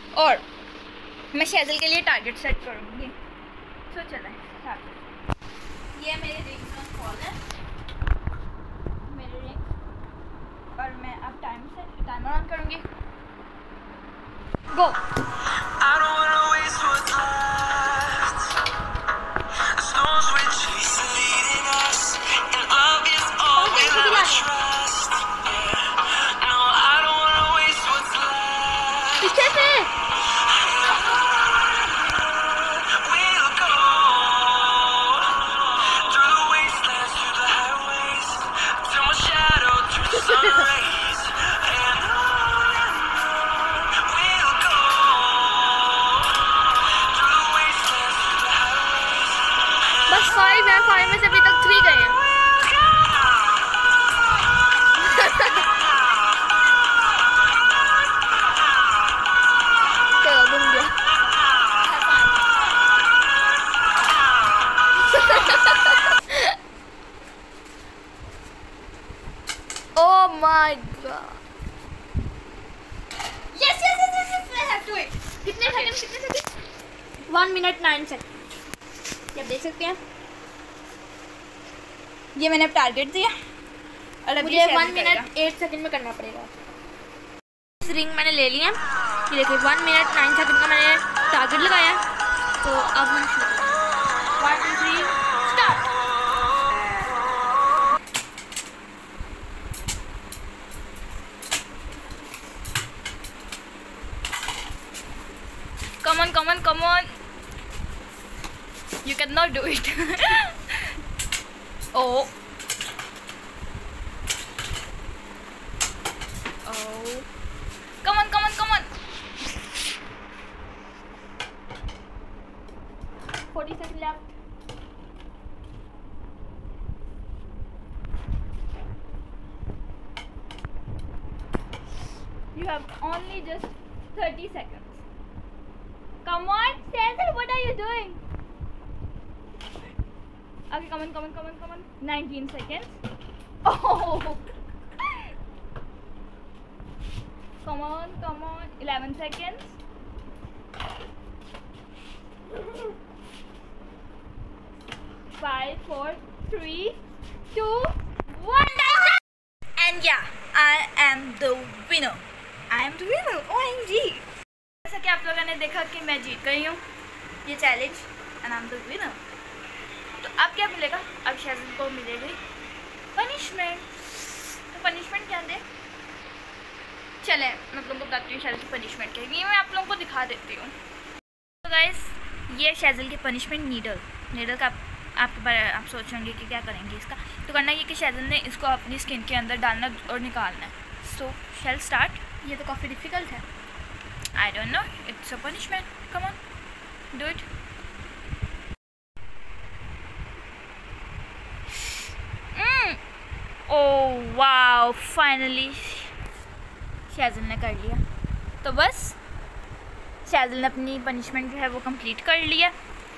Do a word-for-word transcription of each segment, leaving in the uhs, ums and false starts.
और मैं शैजल के लिए टारगेट सेट करूँगी। तो चलें ये मेरे रिंग का कॉल है, मेरे रिंग, और मैं अब टाइम से टाइमर ऑन करूँगी। गो। पीछे से बस फाइव है, फाइव में से अभी तक थ्री गए हैं। चलो घूम गया। Oh my god! Yes, yes, yes, yes, yes, I have to it. कितने सेकंड? कितने second? One minute nine second. ये आप देख सकते हैं। ये मैंने अब टारगेट दिया और अब मुझे वन मिनट एट सेकंड में करना पड़ेगा। इस रिंग मैंने ले लिया। ये देखिए वन मिनट नाइन सेकंड का मैंने टारगेट लगाया। तो अब हम शुरू करें। One two three start. Come on, come on, come on. You cannot do it. Oh. Oh. Come on, come on, come on. forty seconds left. You have only just thirty seconds. Come on, Cecil, what are you doing? Okay, come on, come on, come on, come on. nineteen seconds. Oh! Come on, come on. eleven seconds. five, four, three, two, one. And yeah, I am the winner. I am the winner. O M G. जैसा कि आप लोगों ने देखा कि मैं जीत गई हूँ ये challenge and I am the winner. तो अब क्या मिलेगा? अब शैजल को मिलेगी पनिशमेंट। तो पनिशमेंट क्या दे? चले मैं आप लोगों को बताती हूँ शैजल की पनिशमेंट क्या है। ये मैं आप लोगों को दिखा देती हूँ। तो गाइस ये शैजल की पनिशमेंट नीडल नीडल का आप, आपके बारे आप सोच होंगे कि क्या करेंगे इसका। तो करना ये कि शैजल ने इसको अपनी स्किन के अंदर डालना और निकालना है। So shall start. ये तो काफ़ी डिफ़िकल्ट है। I don't know. It's a punishment. Come on, do it. Mm. Oh wow! Finally, शैजल ने कर लिया। तो बस शैजल ने अपनी पनिशमेंट जो है वो कंप्लीट कर लिया।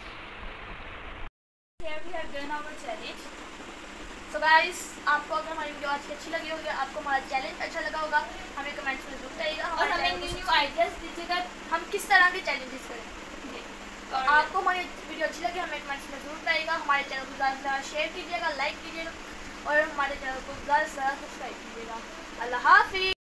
Here we have done our challenge. So guys, आपको अगर हमारी वीडियो आज की अच्छी लगी होगी, आपको हमारा चैलेंज अच्छा लगा होगा, हमें कमेंट्स में जरूर बताइएगा और हमें न्यू न्यू आइडियाज़ दीजिएगा हम किस तरह के चैलेंजेस करें। और आपको हमारी वीडियो अच्छी लगी हमें कमेंट्स में जरूर बताइएगा। हमारे चैनल को ज़्यादा से ज़्यादा शेयर कीजिएगा, लाइक कीजिएगा और हमारे चैनल को ज़्यादा से ज़्यादा सब्सक्राइब कीजिएगा। अल्लाह हाफिज़।